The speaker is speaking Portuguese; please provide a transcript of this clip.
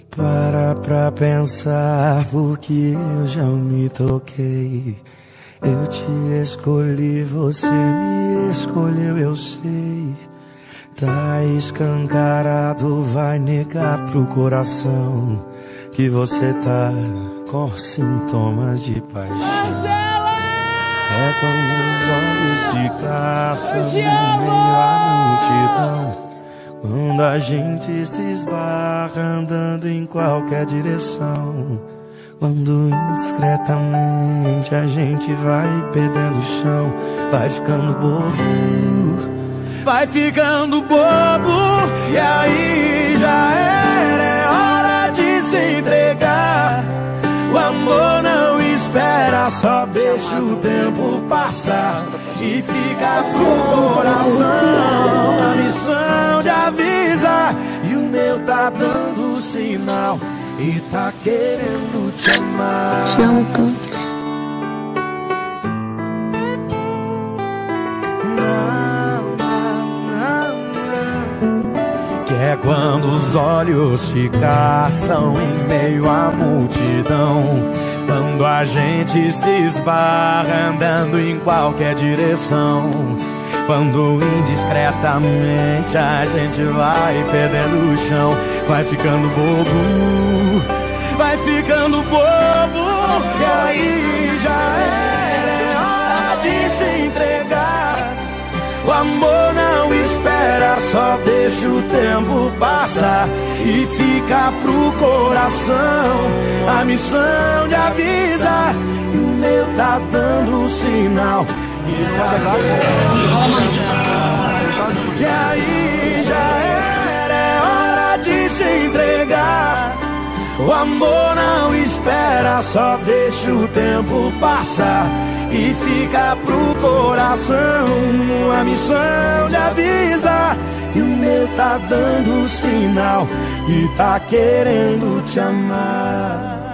Pra pensar, porque eu já me toquei. Eu te escolhi, você me escolheu, eu sei. Tá escancarado, vai negar pro coração que você tá com sintomas de paixão. É quando os olhos se caçam em meio à multidão, quando a gente se esbarra andando em qualquer direção, quando indiscretamente a gente vai perdendo o chão, vai ficando bobo, vai ficando bobo. E aí já era, é hora de se entregar. O amor não espera, só deixa o tempo passar e fica pro coração a missão de avisar. E o meu tá dando sinal e tá querendo te amar. Te amo tanto. Que é quando os olhos se caçam em meio à multidão, quando a gente se esbarra andando em qualquer direção, quando indiscretamente a gente vai perdendo o chão, vai ficando bobo, vai ficando bobo. E aí já era, é hora de se entregar. O amor não espera, só deixa o tempo passar e fica pro coração a missão de avisar. E o meu tá dando sinal e tá querendo. E aí já era, é hora de se entregar. O amor não espera, só deixa o tempo passar e fica pro coração a missão de avisar. E o meu tá dando sinal e tá querendo te amar.